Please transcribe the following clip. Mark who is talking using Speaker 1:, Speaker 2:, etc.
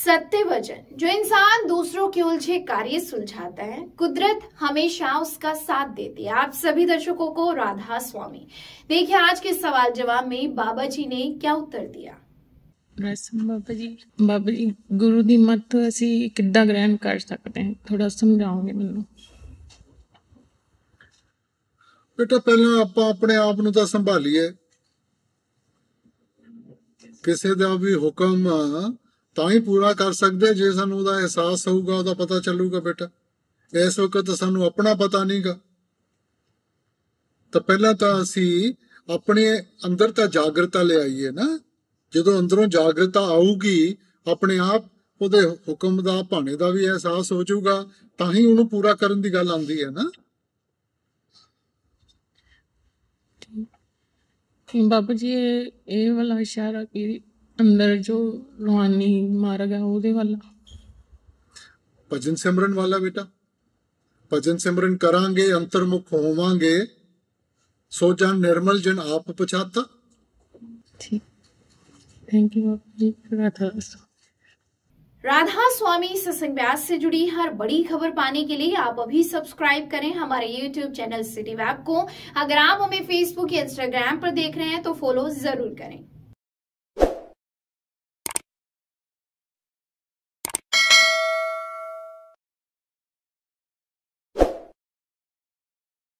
Speaker 1: सत्य वचन। जो इंसान दूसरों के उलझे कार्य सुलझाता है, कुदरत हमेशा उसका साथ देती है। आप सभी दर्शकों को राधा स्वामी। देखिए आज के सवाल जवाब में बाबा जी ने क्या उत्तर दिया।
Speaker 2: बाबा जी गुरु दी मत ਅਸੀਂ ਕਿੱਦਾਂ ਗ੍ਰਹਿਣ ਕਰ ਸਕਦੇ ਹਾਂ, ਥੋੜਾ ਸਮਝਾਓਗੇ ਮੈਨੂੰ।
Speaker 3: बेटा पहला ਆਪਾਂ ਆਪਣੇ ਆਪ ਨੂੰ ਤਾਂ ਸੰਭਾਲੀਏ। ਕਿਸੇ ਦਾ ਵੀ ਹੁਕਮ ਤਾਂ ਹੀ ਪੂਰਾ ਕਰ ਸਕਦੇ ਜੇ ਸਾਨੂੰ ਉਹਦਾ ਅਹਿਸਾਸ ਹੋਊਗਾ, ਉਹਦਾ ਪਤਾ ਚੱਲੂਗਾ। ਬੇਟਾ ਇਸ ਵਕਤ ਸਾਨੂੰ ਆਪਣਾ ਪਤਾ ਨਹੀਂਗਾ, ਤਾਂ ਪਹਿਲਾਂ ਤਾਂ ਅਸੀਂ ਆਪਣੇ ਅੰਦਰ ਤਾਂ ਜਾਗਰਤਾ ਲਿਆਈਏ ਨਾ। ਜਦੋਂ ਅੰਦਰੋਂ ਜਾਗਰਤਾ ਆਊਗੀ, ਆਪਣੇ ਆਪ ਉਹਦੇ ਹੁਕਮ ਦਾ ਭਾਣੇ ਦਾ ਵੀ ਅਹਿਸਾਸ ਹੋ ਜਾਊਗਾ, ਤਾਂ ਹੀ ਉਹਨੂੰ ਪੂਰਾ ਕਰਨ ਦੀ ਗੱਲ ਆਉਂਦੀ ਹੈ ਨਾ।
Speaker 2: ਬਾਬਾ ਜੀ ਇਹ ਵਾਲਾ ਇਸ਼ਾਰਾ ਕਿ ਅੰਦਰ ਜੋ ਰੂਹਾਨੀ ਮਾਰਗ ਹੈ ਉਹਦੇ ਵੱਲ
Speaker 3: ਭਜਨ ਸਿਮਰਨ ਵਾਲਾ। ਬੇਟਾ ਭਜਨ ਸਿਮਰਨ ਕਰਾਂਗੇ, ਅੰਤਰਮੁਖ ਹੋਵਾਂਗੇ, ਸੋ ਜਨ ਨਿਰਮਲ ਜਨ ਆਪ ਪਛਾਤਾ।
Speaker 2: ਠੀਕ, थैंक यू बाबा जी।
Speaker 1: राधा स्वामी सत्संग व्यास से जुड़ी हर बड़ी खबर पाने के लिए आप अभी सब्सक्राइब करें हमारे YouTube चैनल सिटी वेब को। अगर आप हमें Facebook या Instagram पर देख रहे हैं तो फॉलो जरूर करें।